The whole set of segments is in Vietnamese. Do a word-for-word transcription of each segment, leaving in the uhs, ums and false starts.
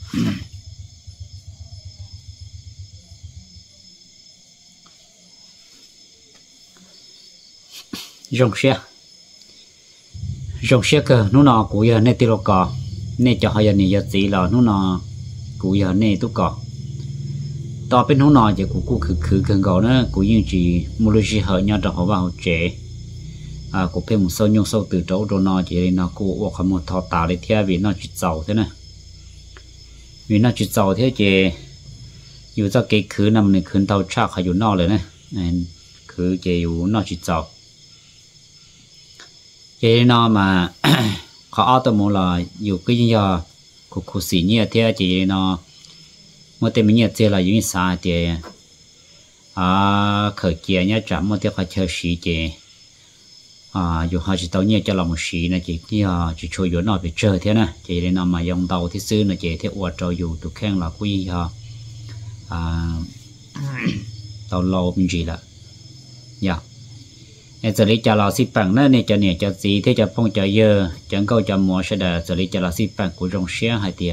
rong xe rong xe cơ nó nọ cũng giờ nên tiêu cỏ nên cho họ giờ này giờ gì là nó nọ cũng giờ nên tu cỏ tao bên nó nọ giờ cũng cũng khử khử gần gạo nữa cũng như chỉ mua được gì họ nhau cho họ vào trẻ à cũng bên một số nhung sâu từ chỗ đồ nọ chỉ nó cũng hoặc một thọ tả để theo vì nó chỉ giàu thế này vì nó chỉ giàu thế chứอยู่cho cái khử nằm này khử tàu chắc hayอยู่nọเลยnày khử chỉอยู่nó chỉ giàu cái nó mà họ tôi muốn làอยู่cái gì đó cụ cụ xí nhẹ thế chỉ nó một tên mình nhẹ thế là những sao thì à khởi kia nhá chậm một tên họ chơi xí thì à dù họ chỉ tàu nhẹ cho lòng một xí này chỉ kia chỉ chơi vô nó bị chơi thế này chỉ nó mà dùng tàu thì xưa nó chỉ thế uất trâu dù tụi khen là quý ha à tàu lâu mình chỉ là dạ để xử lý cho lò xí bằng nữa này cho nè cho gì thế cho phong cho dơ chẳng câu cho mua sẽ đợi xử lý cho lò xí bằng của rong xe hay thì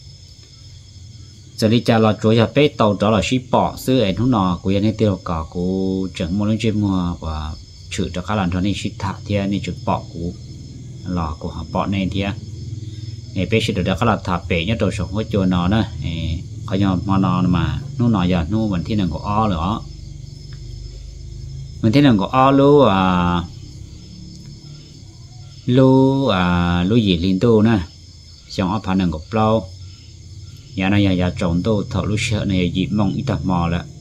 xử lý cho lò chuối cho bé tàu đó là xí bỏ xứ ấy nó nọ của anh tiêu cỏ của chẳng mua lên trên mua và chữ cho các lần cho nên xí thả thì nên chữ bỏ của lò của họ bỏ nên thì này bé sẽ được các lần thả bé nhất đồ sống hỗ trợ nó nữa có nhau mà nó mà nó nọ giờ nó vẫn thiên năng của o nữa mình thấy là có o lú à lú à lú gì liên tu nè xong ở phần là có plau nhà này nhà trồng tu thợ lú sợ này gì mong ít tập mò là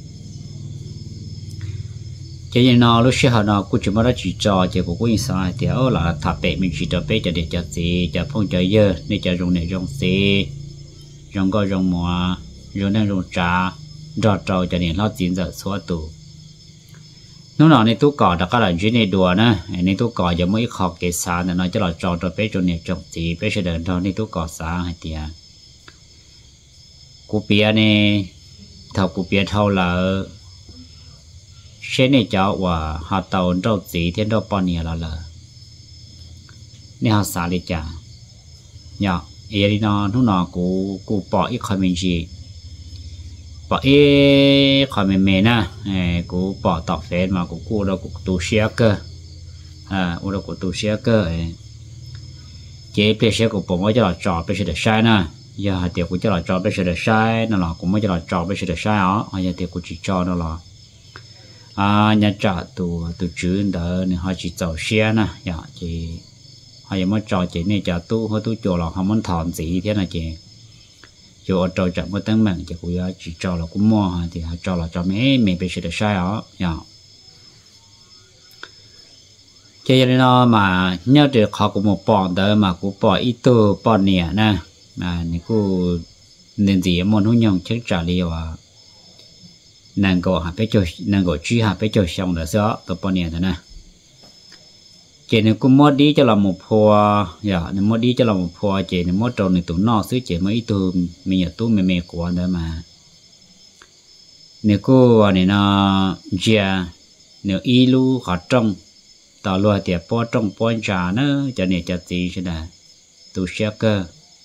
cho nên nó lú sợ nó cũng chỉ mới đã chỉ cho chỉ có cái sao thì ở là thả bể mình chỉ cho bể cho để cho gì cho phong cho dơ để cho dùng để dùng gì dùng có dùng mò dùng đang dùng trà rọt trâu cho nên nó chín giờ xóa tủ nó nói này tôi cỏ đã có là chuyện này đùa nè này tôi cỏ giờ mới học cái sao này nói cho là trò cho bé cho này trồng gì bé sẽ đợi thôi này tôi cỏ sao hay thì à cú bia này thầu cú bia thầu là xe này cháu và họ tàu trâu gì thế đâu bao nhiêu là là này họ xả đi chả nhở ý đi nó nó nó cú cú bỏ ít khỏi mình gì bỏ ê khỏi mềm mềm nè, cú bỏ tọt phết mà cú cú đâu cú tu xe cơ, à, cú đâu cú tu xe cơ, chế bây giờ cú bỏ mới cho là trò bây giờ được sai nè, giờ hạt tiêu cú cho là trò bây giờ được sai, nó là cú mới cho là trò bây giờ được sai ó, giờ tiêu cú chỉ cho nó là, à, nhà trả tu tu chữ đó nên họ chỉ走xe nè, giờ chỉ, họ giờ mới trò chỉ này trả tu họ tu chỗ là họ muốn thọn gì thế này chị. Cho trò chậm có tăng mạnh thì cũng chỉ cho là cũng mua thì họ cho là cho mấy mình bị sự được sai đó nhở cho nên nó mà nhớ được họ cũng một bọn đó mà cũng bỏ ít tu bỏ nè nè mà này cũng nên gì muốn hôn nhau chắc trả liệu à nàng gọi họ phải cho nàng gọi truy họ phải cho xong rồi đó tôi bỏ nè thôi nè chị này cũng mất đi cho là một phò, dạ, này mất đi cho là một phò chị này mất trâu này tụi nó xứ chị mấy từ mình nhà tu mẹ mẹ của nữa mà, nếu cô này nó già, nếu y lu họ trông, tao loa tiệp po trông po trà nữa, cho nên cho gì chứ là, tu xe cơ,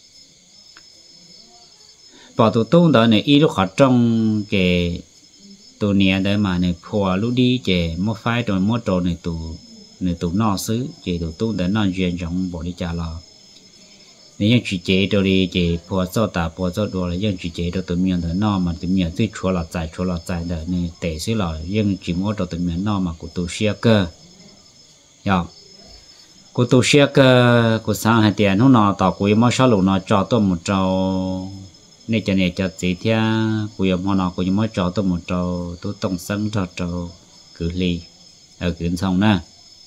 bỏ tụi tu đó này y lu họ trông cái tụi nè đấy mà này phò lu đi chị mất phái rồi mất trâu này tụi người tụ nọ xứ chỉ tụ tu đến nọ duyên trong bộ đi trả lò nếu như chỉ chế đồ đi chỉ phò cho ta phò cho đồ là những chỉ chế đồ tự miệng tới nọ mà tự miệng tuy chúa là dài chúa là dài đời này tệ xứ lò nhưng chỉ mỗi đồ tự miệng nọ mà của tụ xe cơ, nhở, của tụ xe cơ của sáng hai tiền hôm nọ tàu của em sao lúc nọ cho tôi một trâu nên cho nên cho gì thế của em hôm nọ của em cho tôi một trâu tôi tổng sân cho trâu cử ly ở kiến xong nè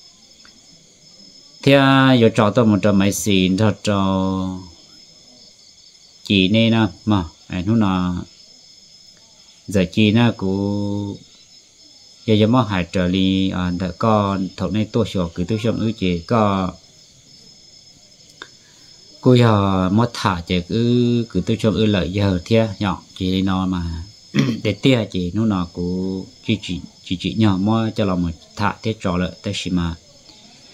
theo giờ cho tôi một trò máy xịn thật cho chị nên nè mà anh nó là giờ chị nè cũng giờ giờ mà hại trở đi à đã con thầu này tôi sửa cứ tôi xong ư chị có cô giờ mất thả chị cứ cứ tôi xong ư lợi giờ theo nhỏ chị nó mà để tia chị nó nào cũng chị chị chị chị nhỏ mà cho lòng một thả thế trò lợi tới xí mà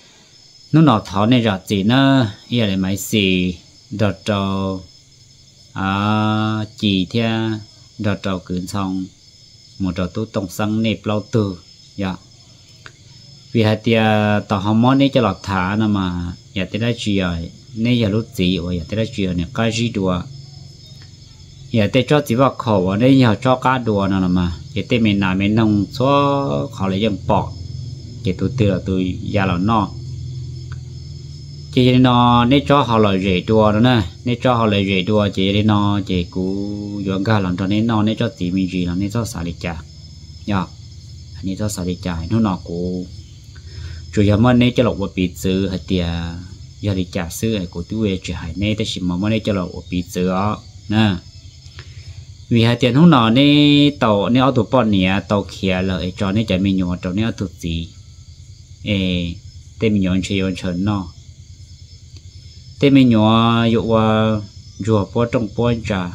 nó nọ tháo này ra gì nó giờ này máy xì đợt trâu à chỉ theo đợt trâu cưỡng xong một trâu tú tông xăng nếp lâu từ dạ vì hai tia tàu hòm món này cho lọt thả nè mà giờ tới đây chuyện này giờ lúc gì và giờ tới đây chuyện này cái gì đùa giờ tới cho chỉ vào khẩu này giờ cho cá đùa nè mà giờ tới mình làm mình nông số họ lấy dân bỏ giờ tôi từ là tôi già là no chỉ nó nếu cho họ lại rẻ đùa nữa nè nếu cho họ lại rẻ đùa chỉ nó chỉ cú dùng cả lần cho nên nó nếu cho chỉ mình gì là nếu cho xả đi trả nhá nếu cho xả đi trả nó nó cú chủ yếu mà nếu cho lộc một bị giữ hay tiệt giờ đi trả xứ hay của tôi chỉ hay nếu tới xin mà mà nếu cho lộc một bị giữ đó nè vì hai tiền hôm nọ nếu tàu nếu tàu bọn nè tàu kia lợi cho nếu chạy mình nhọ cho nếu tụt gì ê tên mình nhọ chơi nhọ chơi nó tên mình nhỏ dụ qua rùa bó trong bó trà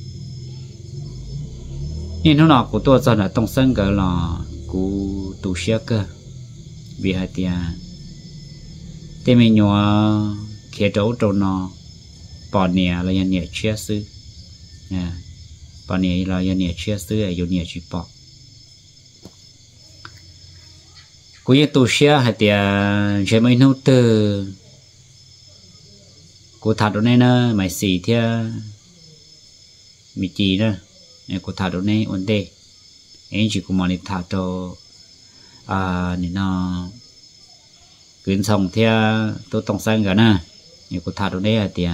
nhưng nó nào của tôi giờ là tông sân cái là của tù xe cơ vì hai tia tên mình nhỏ kia đấu trâu nó bỏ nè là nhà nè chia sư nè bỏ nè là nhà nè chia sư ở chỗ nè chỉ bỏ của những tù xe hai tia chế mấy nô từ cô thà đồ này nè mày xì theo mì chì nè cô thà đồ này ổn định anh chỉ cũng mà đi thà đồ à nên nó quyến xong theo tôi tông sang cả nè cô thà đồ này là tiền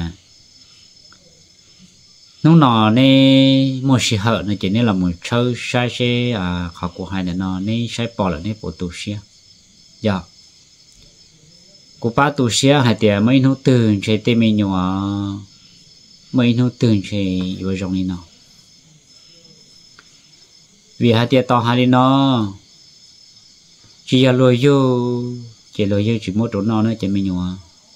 lúc nọ này một sự hận này chỉ nên là một chơi sai xe à họ của hai là nó này sai bỏ lại này bộ tù xe dạ cô ba tu sửa hay tiệt mấy nôตื่chơi tê mình nhỏ mấy nôตื่chơi vừa giống như nào vì hai tiệt to hai đi nó chỉ là lôi vô chỉ lôi vô chỉ một chỗ nó nữa chơi mình nhỏ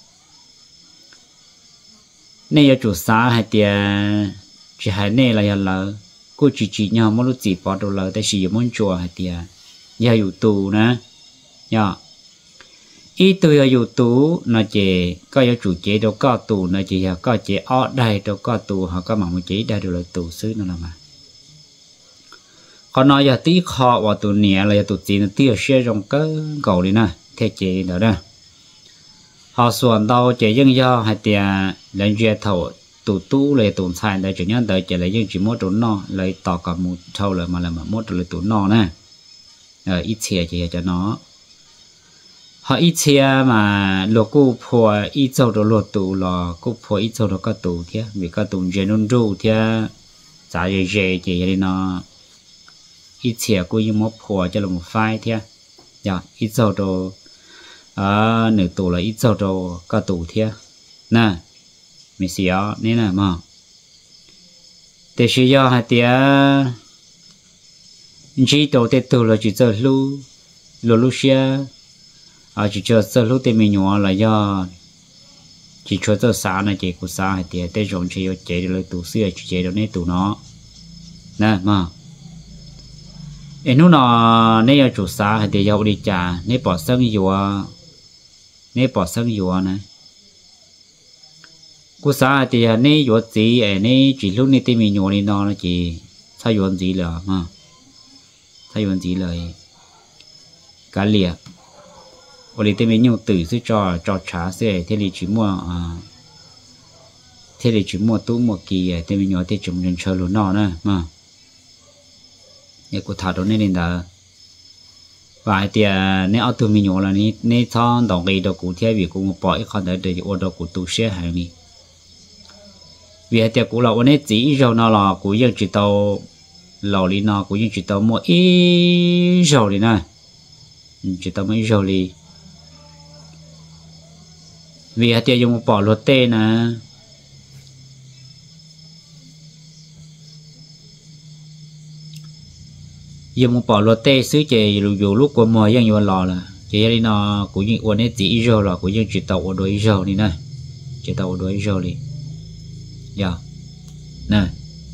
này là chủ xã hay tiệt chỉ hai này là là cô chỉ chỉ nhau một lúc chỉ bỏ đồ là tại sử dụng món chùa hay tiệt giờอยู่tù nè nhá ý tôi ở dù tú nó chỉ có yếu chủ chế đâu có tù nó chỉ là có chế ở đây đâu có tù họ có mà một chế đây đều là tù xứ nó là mà còn nói giờ tí khó vào tù nhẹ là tù gì nó tiêu xe trong cái cầu đi nè theo chế đó đó họ xuân đâu chế dân do hay tiền lên duyệt thầu tù tú lấy tù xài để chủ nhân đợi chế lấy dân chỉ một tù no lấy tỏ cả một thầu là mà là mà một lấy tù no nè ở ít xe chỉ cho nó họ ít xe mà lô cô phò ít dầu đồ lô tù là cô phò ít dầu đồ có tù thế vì có tù dễ nôn ru thế giá dễ dễ chỉ thì nó ít xe cô như một phò cho là một phai thế dạ ít dầu đồ à nửa tù là ít dầu đồ có tù thế nè mình xí ó nên là mà để xí do hai tia chỉ đồ để tù là chỉ giờ lu lu lu xe à chỉ cho sơ lúc tiền mình nhỏ là do chỉ cho sơ xã này chỉ của xã thì để dùng chỉ chế được tủ xưa chỉ chế được nên tủ nó nè mà em lúc nào nếu là chủ xã thì giàu đi trả nếu bỏ sân dùa nếu bỏ sân dùa này của xã thì nếu dùa gì nếu chỉ lúc này tiền mình nhỏ đi nó là chỉ sao dùa gì là mà sao dùa gì là cá liệt ở đây tên mình nhiều từ sẽ cho cho trả sẽ thế thì chỉ mua à thế thì chỉ mua tú mua kỳ tên mình nhỏ thế chúng nhân chơi luôn nó nữa mà để cô thảo đó nên là đã và thì nếu ở tụi mình nhỏ là ní nếu thon đồng cái đồ cụ thể vì cũng bỏ ít con để để ở đồ cụ tu sửa hàng ní vì thì cụ là ở đây chỉ rồi nó là cụ dân chỉ tàu lò đi nó cụ dân chỉ tàu mua ít rồi đi nè chỉ tàu mấy rồi đi vì hạt tiêu dùng một bỏ lót tê nè dùng một bỏ lót tê xứ chè dù lúc của mùa dân nhiều lò là chè đi nó cũng như uốn ấy chỉ rồi là cũng như chỉ tàu ở đôi rồi đi nè chỉ tàu ở đôi rồi đi giờ nè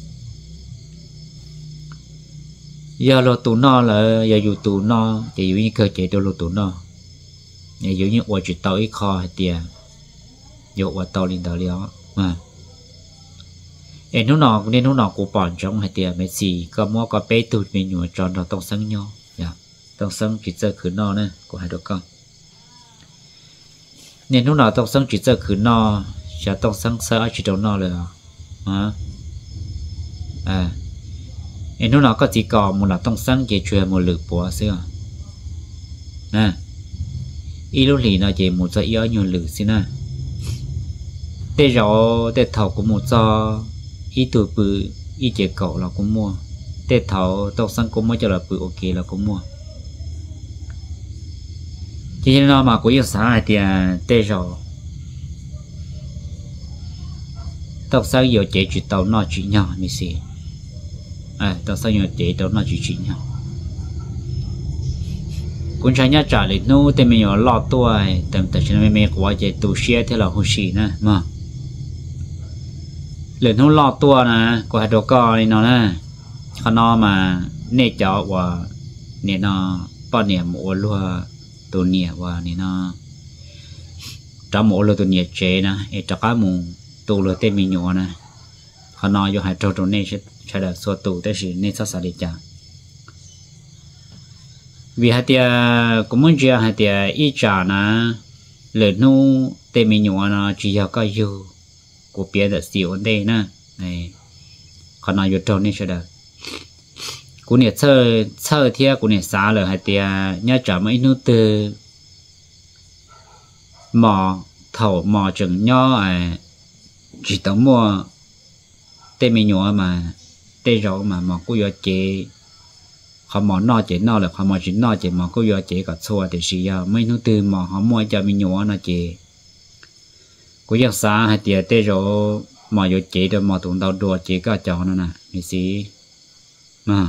giờ lo tụ no là giờ dù tụ no chỉ dù như cơ chế đâu lo tụ no giờ dù như uốn chỉ tàu ít kho hạt tiền dụ vào tàu lên tàu liao mà em nó nọ nên nó nọ của bọn trong hai tiệt mấy gì có mua có bé tụt mình nhồi tròn nó tông sáng nhau dạ tông sáng chỉ chơi khử nọ nữa của hai đứa con nên nó nọ tông sáng chỉ chơi khử nọ sẽ tông sáng sợ chỉ đầu nọ rồi hả à em nó nọ có chỉ có một là tông sáng chỉ chơi một lượt bùa xưa nè ý lúc lì nó chỉ một giờ yếu nhiều lượt xí nè để rồi để thầu của một giờ ý tuổi bự ý chế cậu là cũng mua để thầu tông sáng cũng mới cho là bự ok là cũng mua chỉ nó mà của yêu xã thì để rồi tông sáng nhiều chế chỉ tàu nó chỉ nhỏ như gì à tông sáng nhiều chế tàu nó chỉ chỉ nhỏ cũng chẳng nhớ trả lời nô thì mình ở lọ tuổi tầm tầm cho nên mình qua chế tu xe thế là hồ sĩ nè mà lần hôm lọ tuổi nè qua đồ co này nó nè họ nó mà nè cháu và nè nó bao niệm mua luôn tu niệm và nè nó trả mua luôn tu niệm chế nè để cho cá mù tu luôn tên mình nhỏ nè họ nó vô hai trâu trâu nè sẽ sẽ được số tu tới sự nè sao sao đi chả vì hai tia cũng muốn chia hai tia ít trả nè lời nu tên mình nhỏ nó chỉ có cái yêu của别的喜欢的呢哎可能有找你说的古年测测天古年啥了还得要找么一路的毛头毛整鸟哎只等么对面鸟嘛对肉嘛毛古要接họ mò nọ chế nọ là họ mò chỉ nọ chế mò có do chế cả xua thì xí ya mấy nó từ mò họ mua cho mình nhỏ nó chế của giặc xa hay tiệt tê rồi mò vô chế được mò tụng tàu đùa chế cả chó nó nè như xí mà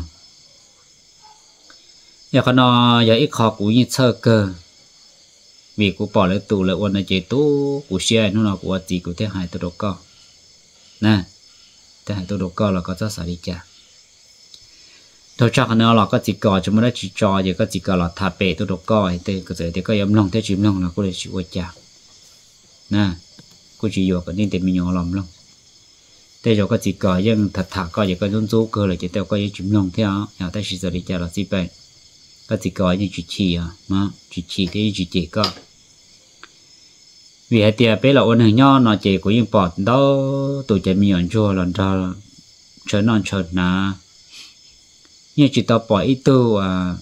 giờ con nó giờ ít khó cũng như sơ cơ vì cũng bỏ lại tù lại ôn là chế tú của xe nó là của gì của thế hai tôi đâu có nè thế hai tôi đâu có là có rất sợ đi chả tôi chắc nó là có chỉ có chúng nó chỉ cho giờ có chỉ có là thà bể tôi đâu có thì cái giờ thì có em lòng thế chìm lòng là có thể chịu chả nè cô chỉ vô cái nên tìm mình nhỏ lòng lòng thế rồi có chỉ có nhưng thật thà có giờ có run rú cơ là chỉ tao có chìm lòng theo nhà ta chỉ giờ đi chả là gì vậy có chỉ có những chỉ chỉ à mà chỉ chỉ thế chỉ chỉ có vì hai tia bé là ôn hình nho nó chỉ có những bọt đó tụi trẻ mình nhận chua lần ra trở non trở nà như chỉ tao bỏ ít tu à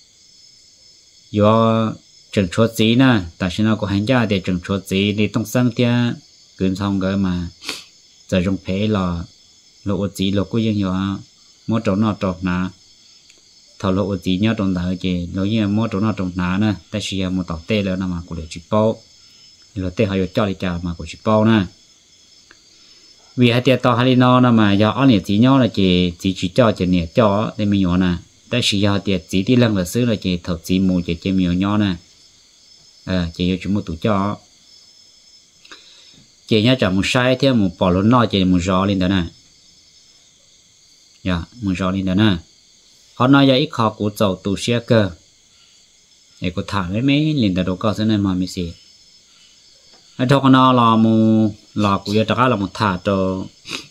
do trồng chuột gì nè tại sao nó có hành gia để trồng chuột gì để tông sang tia cứ xong cái mà giờ trong phế là lộ gì lộ có những nhiều mỗi chỗ nó trồng nà thầu lộ gì nhớ trong đời chị lộ như mỗi chỗ nó trồng nà nè tại sao một tàu tê nữa mà của để chụp bao là tê hay cho đi chào mà của chụp bao nè vì hai tia to hai nó mà do ở nhiệt chỉ nhau là chỉ chỉ chỉ cho chỉ nhiệt cho để mình nhỏ nè tại sử dụng tiệt chỉ đi lăng là xứ là chỉ thật chỉ mù chỉ chỉ mình nhỏ nè à chỉ cho chúng một tủ cho chỉ nhớ chọn một sai theo một bỏ lớn nó chỉ một gió lên đó nè dạ một gió lên đó nè họ nói giờ ít khó của dầu tủ xe cơ để có thả lấy mấy lên đó đâu có thế này mà mình xì ở trong nó là một là của giờ trả là một thả cho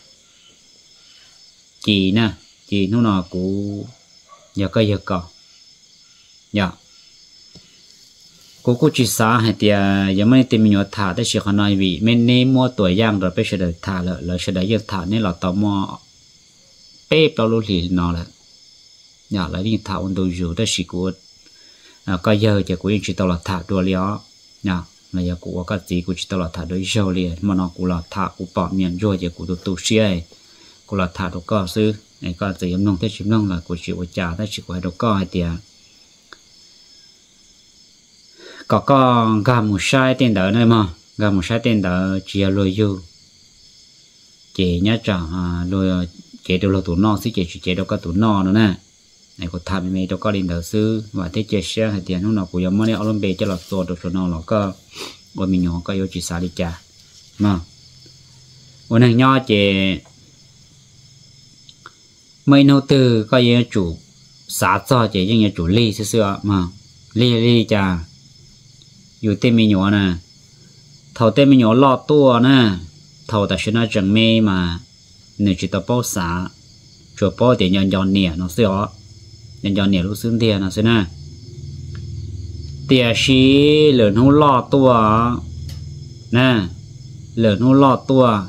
chị nè chị nó là của giờ cái giờ có dạ cô cô chỉ xả hay thì giờ mấy tìm mình thả tới sự khả năng vì mình nên mua tuổi giang rồi bây giờ được thả lại lại sẽ để giờ thả nên là tao mua bếp bao lâu thì nó là dạ lại đi thả ôn đồ rồi tới sự của cái giờ chỉ của chỉ tao là thả đùa lió dạ là giờ của cái gì của chỉ tao là thả đôi rồi liền mà nó cũng là thả của bỏ miệng rồi chỉ của tụi tụi xe cũng là thả đồ co sư này có gì em nông thế chim nông là của chị của cha thế chị của đồ co hay tiền có con gà một sai tiền đỡ này mà gà một sai tiền đỡ chỉ là lôi du chị nhớ chẳng à lôi chị đâu là tụi no chứ chị chị đâu có tụi no nữa nè này có tham mấy đâu có linh đỡ sư và thế chị sẽ hay tiền lúc nào cũng giống như ông bê cho là số được số nào là có của mình nhỏ có yêu chị xả đi cha mà ôn hàng nho chị mấy nô tư có những chủ xã cho chỉ những chủ ly xưa xưa mà ly ly chaอยู่เต็มมีหนูนะเท่าเต็มมีหนูลอดตัวนะเท่าแต่ชนะจังเมมา nên chỉ tao bao xả chùa bao thì nhân giòn nè nó sẽ ó nhân giòn nè lúc xương tiền nó sẽ nè tiền xí lớn hú lọ tua nè lớn hú lọ tua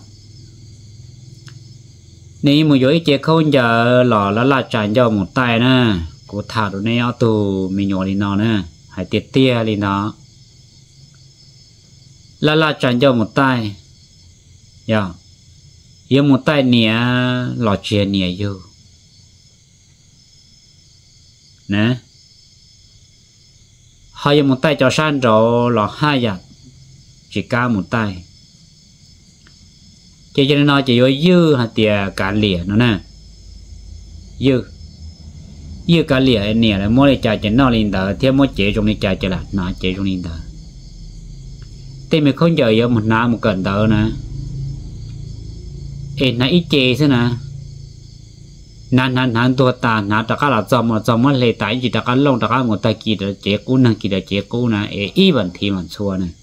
nếu mà dối chế không giờ lọ là là tràn cho một tay nè cô thả đồ này ở tù mình nhỏ đi nó nè hãy tiết tia đi nó là là tràn cho một tay dạ yêu một tay nè lọ chè nè vô nè hai một tay cho san rồi lọ hai giặt chỉ ca một tay cho nên nó chỉ có dư hạt tiền cả lìa nó nè dư dư cả lìa nè là mỗi trái chỉ nó lên đó theo mỗi chế trong này trái chỉ là nó chế trong này đó thì mình không chờ giờ một năm một cận đó nè ê nó ít chế thế nè nan nan nan tua ta na ta cả là cho mà cho mà lấy tại chỉ ta cả lông ta cả một tay kia là chế cũ nè kia là chế cũ nè ê ít vấn thì mình xua nè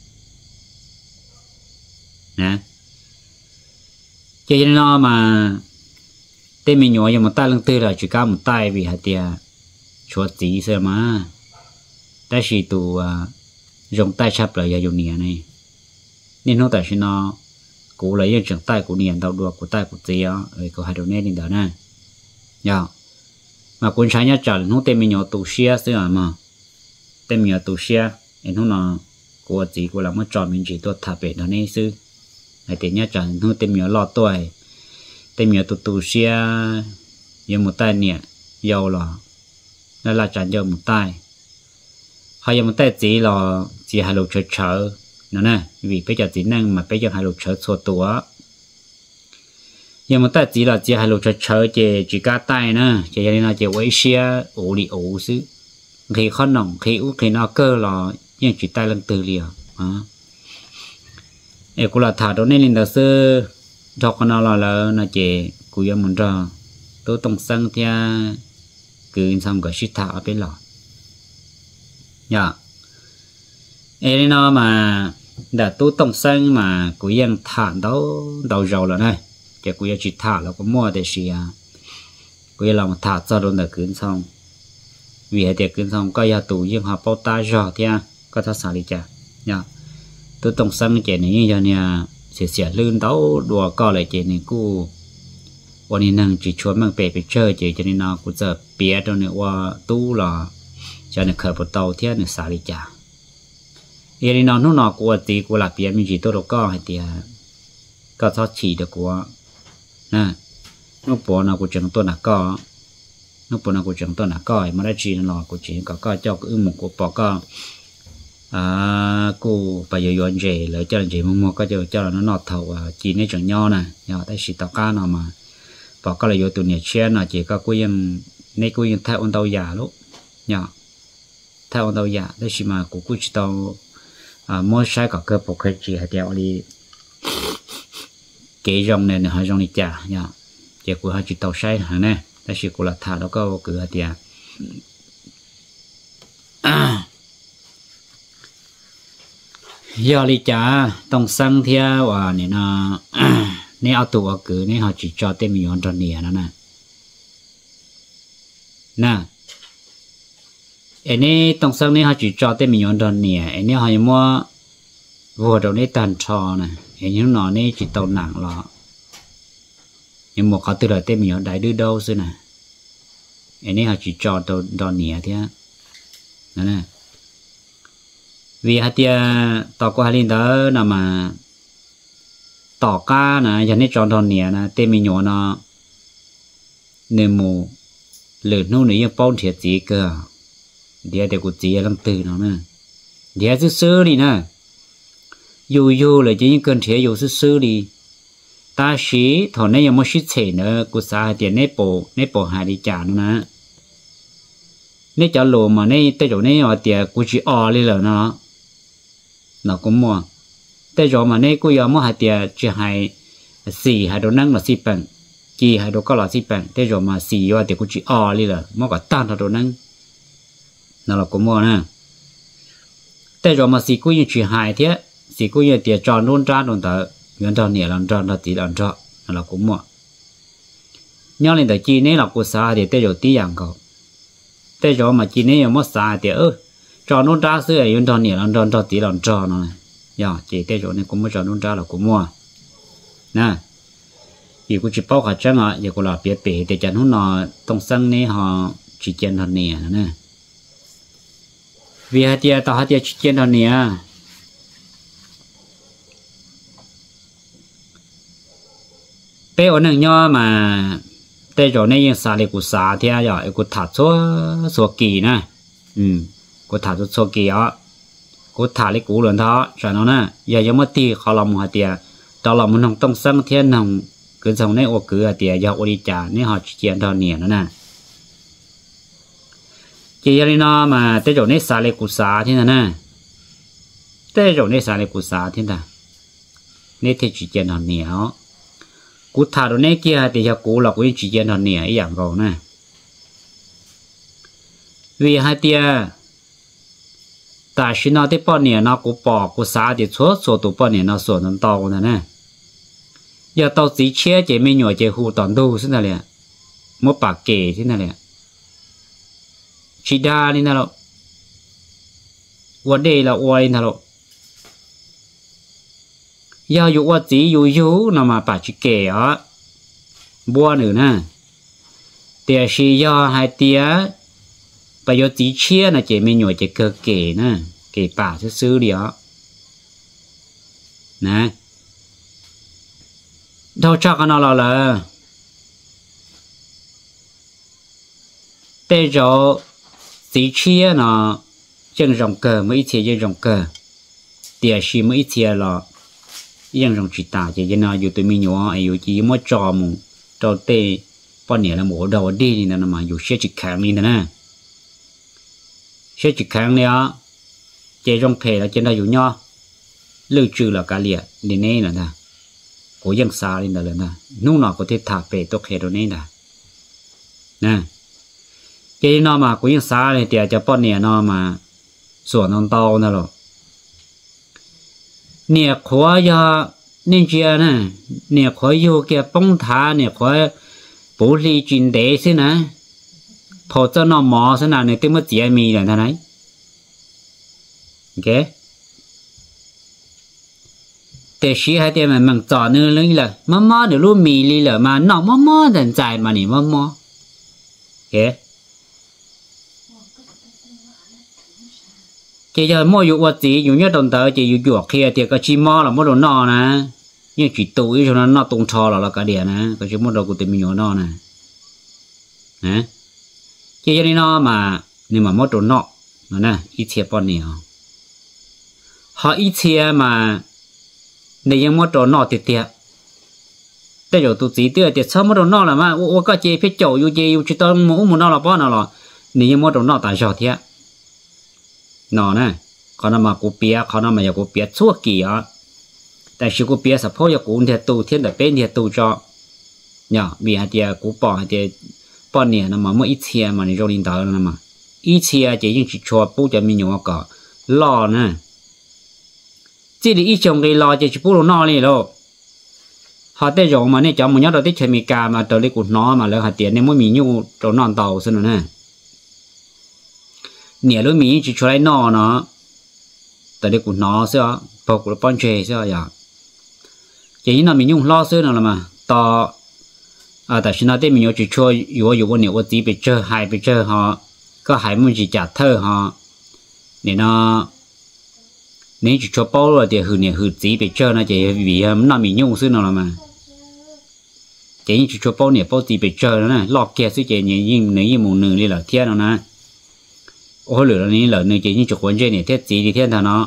nè cho nên nó mà tên mình nhỏ nhưng mà tay lưng tư là chỉ có một tay vì hạt tiền chuột tí xem mà ta chỉ tụ dùng tay chắp lại dùng nè này nên nó tại sao nó cũ lấy những trường tay của nè đầu đuôi của tay của tí á rồi có hai đầu nét lên đó nè nhá mà cuốn trái nhá trả nó tên mình nhỏ tụ xia xưa mà tên mình nhỏ tụ xia nên nó nó của tí của là mất tròn mình chỉ tôi thả bể đó này xưa hay tiền nhá chẳng nó tìm nhiều lọt tuổi tìm nhiều tụ tụ xia nhiều một tay nè giàu là là là chẳng giàu một tay hay giàu một tay chỉ là chỉ hai lục chở chở nó nè vì bây giờ chỉ năng mà bây giờ hai lục chở số tuổi giàu một tay chỉ là chỉ hai lục chở chở chỉ chỉ cả tay nè chỉ nên là chỉ quấy xia ủ đi ủ xứ khi khó nòng khi ủ khi nó cơ là nhưng chỉ tay lần từ liền à ê cô là thả đó nên linh đạo sư cho con nào là là nó chỉ cùi em muốn ra tôi tổng sang theo cứ xong cái shit thả ở bên lò dạ ê nên nó mà đã tôi tổng sang mà cùi em thả đó đầu dầu là này chỉ cùi em chỉ thả là có mua để xì à cùi em làm thả cho luôn là cứ xong vì hệ tiệc cứ xong coi nhà tù nhưng họ bao ta rõ theo có thằng xả đi chả dạ tôi tổng sang chuyện này như thế này sẽ sẽ lươn đấu đùa co lại chuyện này côวันนี้นั่งจีชวนมั่งเปไปเจอจีจะนี่นากูจะเปียตรงนี้ว่าตู้หล่อจะเนี่ยเคยปวดเตาเที่ยเนี่ยสาลิจ่าเอรินอนนู่นนอกูตีกูหลับเปียมีจีตัวเราก็ให้เตียก็ชอบฉี่เด็กกูนะนู่นปวดนะกูจังตัวหนักก็นู่นปวดนะกูจังตัวหนักก็มาได้จีนหล่อกูจีก็ก็เจ้าก็อึ้งหมุกกูปอก็à cô bây giờ dọn dẹp lại cho chị mua mua cái cho cho nó nọt thầu chị này chẳng nho nè nhỏ tại xịt tao cá nào mà bỏ cái là vô tụi nhà xe nào chỉ có cô em này cô em thay ôn tàu già lúc nhỏ thay ôn tàu già đấy chỉ mà cô cô chỉ tàu à mua sai cả cơ bộ cái chị hay đeo đi cái dòng này là hai dòng này trả nhỏ chỉ cô hai chỉ tàu sai hả nè đấy chỉ cô là thả đó có cứ hạt tiền giờ đi trả tông sang theo và này nó này ao tụ cứ này họ chỉ cho tên mình hoàn toàn nè nó nè nè anh này tông sang này họ chỉ cho tên mình hoàn toàn nè anh này họ mua vừa đầu này tàn trò nè anh những nó này chỉ tàu nặng lọ nhưng một họ từ là tên mình đại đưa đâu xưa nè anh này họ chỉ cho tàu đòn nè thế nè nè vì hạt tiền tàu qua linh đó là mà tàu cá nè giờ này tròn tròn nè nè tên mình nhỏ nó nên mù lợn nô nàyยังป้อนเถียจีcơเดี๋ยวเดี๋ยวกูจีลำตื่นnó nèเดี๋ยวซื้อๆđi nèอยู่อยู่เลยจะยังเกินเถียอยู่ซื้อๆđi ta xíถอนnàyยังไม่xíเฉยเนอะกูสาหาtiền này bộ này bộหาđi trả nó nè này trả lỗ mà này tới chỗ này họ tiềnกูchỉ o lên rồi nó nó cũng mua tới chỗ mà này cô giờ mua hạt tiền chỉ hai xì hai đồ năng là xì bằng chỉ hai đồ có là xì bằng tới chỗ mà xì vào tiền cô chỉ o đi rồi mua cả tan là đồ năng nó là cũng mua nè tới chỗ mà xì cô như chỉ hai thế xì cô như tiền tròn luôn ra luôn tờ nguyên tròn nhẹ làm tròn là tí làm tròn nó là cũng mua nhau lên tới chi này là của xã thì tới rồi tí dạng cậu tới rồi mà chi này mất xã thì ơ cho nó ra xưa ấy cho nhiều lần cho tí lần cho nó này giờ chỉ tới rồi này cũng mới cho nó ra là cũng mua nè vì cũng chỉ bao cả chân ạ giờ cũng là biết bể để cho nó nó tông xăng này họ chỉ chân hơn nè nè vì hai tia tao hai tia chỉ chân hơn nè bé ở nương nho mà tê rồi nàyยังxả được của xả thì à giờ của thả số số kỳ nè ừ của thả số số kỳ á của thả lấy củ lần đó cho nó nè giờ giống mất ti họ làm một tia đó là một tông xăng thiên hồng cứ dòng này ô cứ tia giờ ô đi trả nên họ chỉ chân hơn nè nữa nè chỉ giờ nó mà tê rồi này xả được của xả thì nè tê rồi này xả được của xả thì nè nên thì chỉ chân hơn nè cú thả đồ này kia thì cho cú là cú chỉ dân hơn nè ý dạng cầu nè vì hai tia tại khi nó tới bao nè nó cú bỏ cú xả thì số số tụ bao nè nó số nó to nè nè giờ tao chỉ chia chỉ mấy nhỏ chỉ hù toàn đồ thế này nè một bạc kề thế này nè chỉ đa đi nào đâu vấn đề là oai nào đâu giờ dụ qua chỉ dụ dụ nào mà bà chỉ kể á bua nữa nè tiền sĩ do hai tia bây giờ chỉ chia là chỉ mình nhồi chỉ cơ kể nè kể bà sẽ xứ đi á nè đâu chắc nó là là bây giờ chỉ chia nó chân rộng cờ mấy chia chân rộng cờ tiền sĩ mấy chia là yang rong chỉ ta chỉ na yêu tụi mình nhỏ yêu chỉ mới cho mu cho tê bao nhiêu là một đầu đi nên là mà yêu sẽ chỉ kháng đi nè sẽ chỉ kháng này á chỉ rong phê là trên đó yêu nhau lưu trữ là cả liệt nên này là nè cố yang xa lên là nè nung nào có thể thả phê tốt hết rồi này nè nè cái nó mà cố yang xa lên thì cho bao nhiêu nó mà sửa non tàu nè rồi nè khó ya nên chia nè nè khó yêu cái bông thả nè khó bổ lý chuyển đề thế nè phổ cho nó mò thế nào này tôi mới chỉ mì là thế này ok để sĩ hai tiền mà mình chọn nữa lên là mò mò được luôn mì đi là mà nó mò mò dần dài mà nè mò mò ok chỉ giờ mua dụ vật gì dụ nhất đồng tới chỉ dụ chuột kia thì cái chim mò là mua đồ nọ nè như chỉ túi cho nó nó tung thò là là cả địa nè cái chim mua đồ của tìm nhiều nọ nè nè chỉ giờ đi nọ mà nhưng mà mua đồ nọ nè ít chia bao nhiêu họ ít chia mà nếu như mua đồ nọ thì tiệt bây giờ tụi chỉ tiệt tiệt sao mua đồ nọ là mà ô cái chế phết chậu dụ chế dụ chỉ tao mua mua nọ là bao nào là nếu như mua đồ nọ tại sao thế nó nè còn mà cụ bia còn mà cụ bia chua kỳ á tại sao cụ bia sắp thôi cụ thì tu thiên đại bên thì tu cho nhở vì hai tia cụ bỏ hai tia bỏ nè nó mà mỗi ít chia mà nó cho linh đạo nó mà ít chia chỉ những chỉ cho bố cho mình nhiều cả lo nè chỉ để ít trồng cái lo chỉ chỉ bố nó này đâu họ tới rồi mà này cho một nhớ đầu tới chơi mì cà mà tới lấy cụ nó mà lấy hạt tiền nên mỗi mình nhiều cho non tàu xin rồi nè nè lúc mình chỉ cho lại nó nó tại đây cũng nó xưa bọc của con trẻ xưa à chỉ là mình dùng lo xưa nào là mà to à tại sao nó đây mình chỉ cho yếu yếu con nhiều tí bị chơi hai bị chơi họ có hai muốn chỉ trả thơ họ để nó nếu chỉ cho bao rồi thì hư nè hư tí bị chơi nó chỉ vì nó mình dùng xưa nào là mà chỉ chỉ cho bao nè bao tí bị chơi nó nè lọt kia xưa chỉ nhẹ nhưng nếu như một nửa đi là thiên nó nè ô lửa này lửa này chỉ như chụp quần trên này thiết gì thì thiên thà nó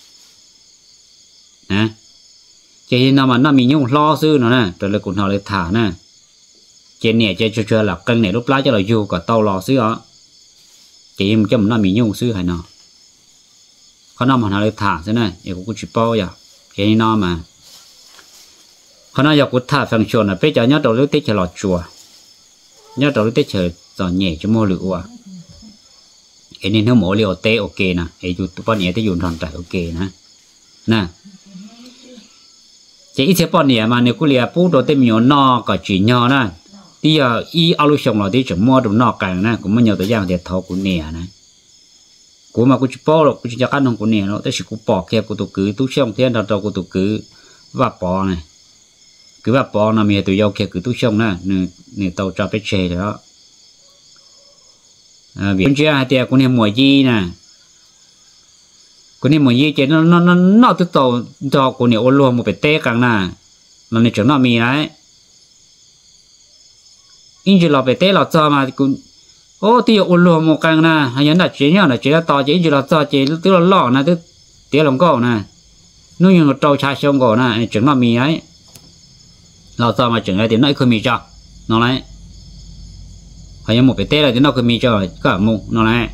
nè chỉ nào mà nó mình nhung lo sư nó nè rồi là cũng họ lại thả nè trên này chơi chơi chơi là cân này lúc lái cho là dù cả tàu lò sư đó chỉ em cho nó mình nhung sư hay nó có nó mà họ lại thả thế này thì cũng chỉ bao giờ cái nó mà có nó giờ cũng thả phần chuột là bây giờ nhớ đầu lúc tết chờ lọt chùa nhớ đầu lúc tết chờ giò nhẹ cho mua lửa cái nên nó mỗi liều tê ok nè cái dù tụi bọn nhẹ tới dùng hoàn toàn ok nè nè chỉ ít chế bọn nhẹ mà nếu cứ liều bút đồ tê nhiều no cả chỉ nhỏ nè thì giờ y alo xong là thì chỉ mua đồ nọ càng nè cũng mới nhiều thời gian để thâu của nè này của mà cũng chỉ bỏ rồi cũng chỉ cho ăn không của nè nó tới chỉ cũng bỏ kia của tụ cứ tụ xong thiên đầu đầu của tụ cứ và bỏ này cứ và bỏ là mình tụi dâu kia cứ tụ xong nè nè nè tàu cho bé chơi đó à vì chơi hai tiệt của nè mùa gì nè của nè mùa gì chơi nó nó nó nó tụi tàu tàu của nè ôn luôn một bể té càng nè nó nè chỗ nó mì đấy in chỉ là bể té là cho mà cũng ô thì ôn luôn một càng nè hay nhắn là chế nhau là chế là to chế chỉ là to chế tức là lọ nè tức té lòng cổ nè nó như một trâu chai xong cổ nè chỗ nó mì ấy là cho mà chừng ấy thì nó không mì cho nó này hay một bể té là thì nó không mì cho cả mù nó này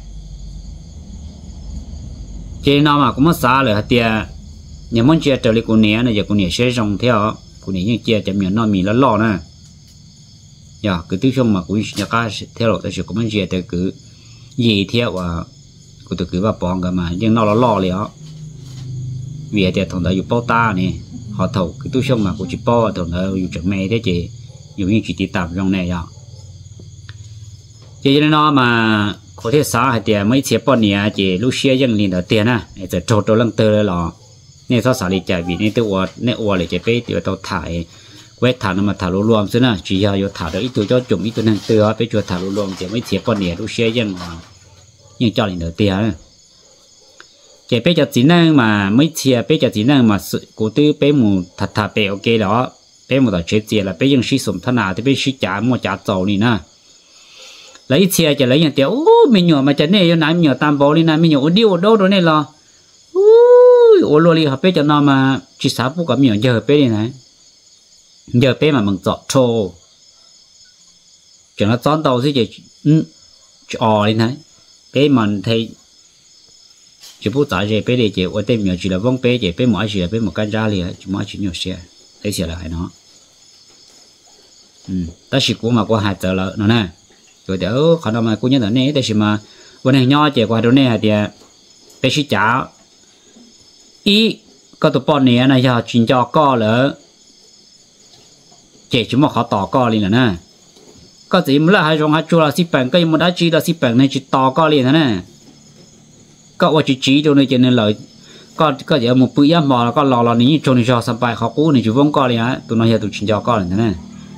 chế nào mà cũng mất xa rồi hả tia nhà muốn chia trở lại của nè này giờ của nè sẽ trồng theo của nè như chia chậm nhỏ nó mì nó lò nè giờ cứ tiếp xong mà cũng nhà cá theo lộ tới sự cũng muốn chia tới cứ gì theo và của tôi cứ vào bòn cả mà nhưng nó nó lò liền vì thì thằng đó dùng bao ta nè họ thầu cứ tiếp xong mà cũng chỉ bao thằng đó dùng chậm mè thế chị dùng như chỉ đi tạm trong này rồi cho nên nó mà có thể xả hay tiền mấy chiếc bao nhiêu chỉ lúc xưa dân liền đầu tiên à để trâu trâu lăng tơ là nên sao xả đi chạy vì nên tôi nên ua lại chạy bé thì tao thải quét thả nó mà thả lúa luồng xí nè chỉ giờ vô thả được ít tuổi cho chủng ít tuổi năng tơ bé cho thả lúa luồng chỉ mấy chiếc bao nhiêu lúc xưa dân nhưng cho liền đầu tiên chạy bé cho chỉ năng mà mấy chiếc bé cho chỉ năng mà cụ tư bé mù thật thật bé ok đó bé mù tao chết gì là bé dân sử dụng thế nào thì bé sử trả mua trả giàu đi nè lấy xe chỉ lấy nhà tiểu mình nhỏ mà chân này nãy mình nhỏ tam bảo đi nãy mình nhỏ điêu đâu rồi này là ôi lô li hợp bé cho nó mà chỉ sáu phút cả mình nhỏ giờ bé đi này giờ bé mà mình chọn trâu cho nó chọn tàu chứ chỉ trò đi này bé mình thấy chỉ phút trả gì bé đi chỉ ở đây mình chỉ là vong bé chỉ bé mỗi chỉ là bé một cái ra liền chỉ mỗi chỉ nhiều xe lấy xe là hay nó ừ ta chỉ cũng mà có hai giờ là nó nè rồi đỡ khả năng mà cô nhớ là nè tại sao màวันนี้ย่อเจ้าว่าตรงนี้เดียไปชี้จ่าอีก็ตัวปอนเนี่ยนะย่อจินจอก็เหรอเจ้าจุ่มเขาต่อก็เลยนะก็สิมันละให้รองให้จัวสิแปงก็ยังไม่ได้จีละสิแปงในจิตต่อก็เลยนะเนี่ยก็ว่าจีจีตรงนี้เจนเลยก็ก็เดี๋ยวมุปุยมอแล้วก็รอรอนี้จนในจอสบายเขากู้ในจุ่มก็เลยฮะตัวน้อยตัวจินจอก็เลยนะเนี่ย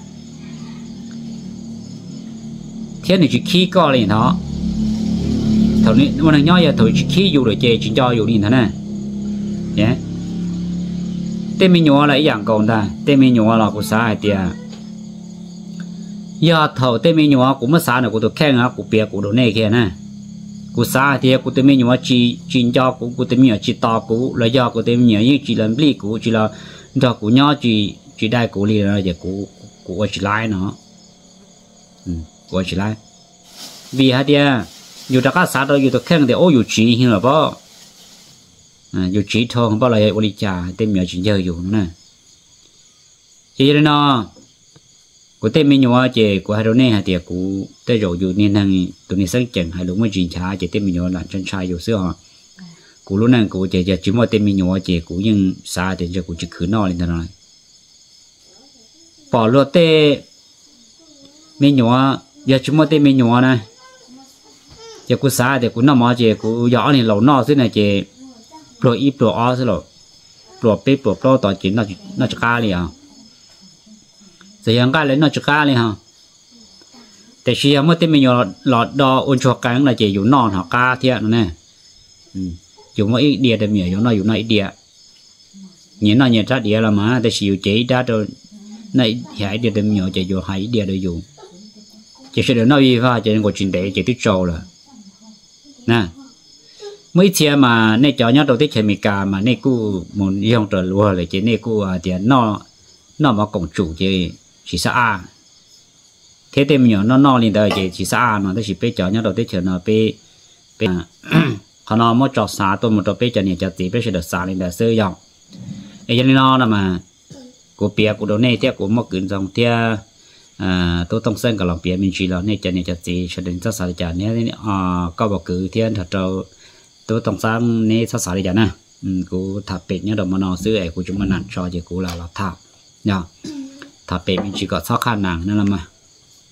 เทียนนี่จีขี้ก็เลยเนาะเท่านี้วันนี้ย่อยตัวจีขี้อยู่เลยเจจินจออยู่นี่นะเนี่ยเนี่ยเต็มมีหนัวอะไรอย่างก่อนได้เต็มมีหนัวเรากูสาไอเดียยาเท่าเต็มมีหนัวกูไม่สาเนี่ยกูตัวแข้งอ่ะกูเปียกูโดนเน่แค่นะกูสาไอเดียกูเต็มมีหนัวจีจินจอกูกูเต็มมีหนัวจีตอกูแล้วยากูเต็มมีหนัวยี่จีลันบลีกูจีละดอกกูย่อจีจีได้กูลีแล้วเดี๋ยวกูกูว่าจีไล่เนาะอืมกูว่าจีไล่vì hai tiaอยู่ตะก้าสาตัวอยู่ตะแข้งเดี๋ยวโอ้อยู่จีหิ้งหรอป่ะอ่าอยู่จีทองป่ะอะไรโอลิจ่าเต็มเหนียวจีเยอะอยู่นะจีเลยเนาะกูเต็มมีหนัวเจกูให้เราเนี่ยhai tiaกูได้รออยู่นี่นั่งตัวนี้สังเกตให้รู้ว่าจีนช้าเจเต็มมีหนัวหลานจันชายอยู่เสื้อกูรู้นั่งกูเจจะจิ้มว่าเต็มมีหนัวเจกูยังสาเดี๋ยวกูจะขืนนอเลยท่านนายปอลัวเต้มีหนัวอย่าจิ้มว่าเต็มมีหนัวนะgiờ cú xả thì cú nằm ở chị cú gió này lâu nọ thế này chị pro ít pro o thế rồi pro p pro pro toàn chỉ nó nó chỉ cá liền giờ yang cá lấy nó chỉ cá liền haแต่เชียร์เมื่อที่มีอยู่หลอดดออุ่นชัวกันlà chịอยู่นอนหาcáเทียนnèอยู่ว่าอีเดียแต่เมียอยู่นอนอยู่นอนอีเดียnhìn nó nhìn ra địa là màแต่สิอยู่chị đã rồi này hải địaแต่เมียchịอยู่hải địa rồiอยู่chị sẽ được nói gì va chị ngồi chuyện để chị tiếp trâu là nè mấy chia mà nè cho nhau đầu tiên chơi mì cà mà nè cu muốn dùng trở lúa lại chỉ nè cu à tiền nó nó mà cộng chủ chỉ chỉ sa a thế thì mình nó nó liền đời chỉ chỉ sa a nó chỉ biết cho nhau đầu tiên chơi nó biết biết họ nó mới cho sa tôi một cho biết cho nè cho tí biết sẽ được sa lên đời sơ dòng ấy cho nên nó là mà của bia của đồ nè thế của mất cứng dòng thế à tôiต้องเส้นกับหลังเปียmình chỉ là này cho nên cho chị cho đến sát sải chả này à có bảo cứ thiên thật trâu tôiต้องsang này sát sải chả nè cú thápเป็ดnhớ đầu mà nó xưa ấy cú chúng mình ăn cho chị cú là là tháp nhá thápเป็ดmình chỉ có sáu khăn nàng nên là mà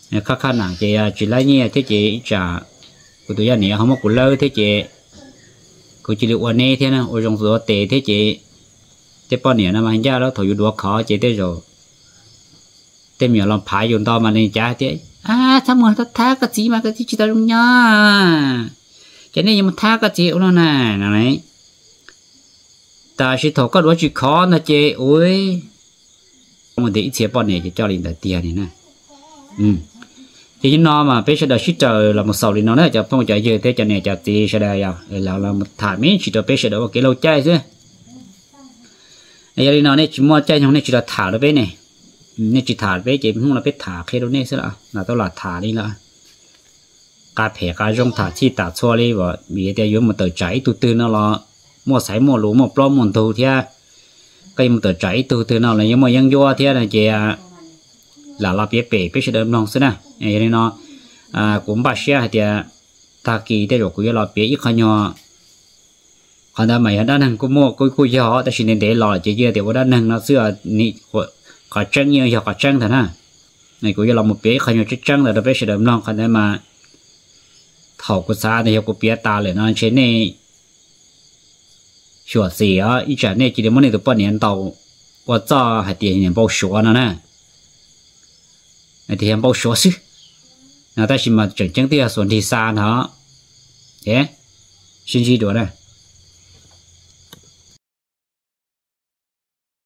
khắc khăn nặng chị chỉ lấy nhẹ thế chị trả của tụi anh này không có của lâu thế chị của chị liệu nè thế nào ở trong số tệ thế chị thế bao nhiêu năm anh ra đó thổi đũa khó chị thế rồi thế nhiều lòng phải dùng to mà nên trả thế à sao mà ta thả cái gì mà cái gì chỉ ta luôn nhá cái này nhưng mà thả cái gì nó nè này ta chỉ thổi cái đũa chỉ khó nè chị ôi mà để ít bao nhiêu chị cho liền tại tiền này nè ừ thì nó mà bây giờ shit trời là một sầu thì nó nói cho phong chạy chơi thế cho này cho tí sẽ đây à là là một thả mấy chỉ cho bây giờ đó cái lâu chơi chứ giờ đi nó này chỉ mua chơi không này chỉ là thả được bên này này chỉ thả bên chỉ không là biết thả khi đó này sẽ là là tôi là thả đi là cà phê cà rong thả chi thả xua đi và bị để dùng một tờ giấy từ từ nó là mua sấy mua lúa mua plom mua thu thế cái một tờ giấy từ từ nó là những mà dân vô thế là chị là là biết bể biết sẽ đâm lòng xí nè, vậy nên nó à cũng bắt xe thì ta kỳ để rồi cũng là biết ít khai nhỏ, còn ta mày đã năng cũng mua cũng cũng gió, ta chỉ nên để lò chỉ kia thì cũng đã năng nó xưa nị có trăng nhiều giờ có trăng thật ha, này cũng là một biết khai nhỏ chắc trăng là đã biết sẽ đâm lòng, còn đây mà thầu của xa thì cũng biết ta lại nó trên này sửa gì á, ít chả này chỉ để muốn này được bao nhiêu tàu, và cho hai tiền tiền bao sửa nữa nè. Thì em bao số chứ, nào ta chỉ mà chuẩn chứng thì là số thì xa nó, thế, xin gì đó này.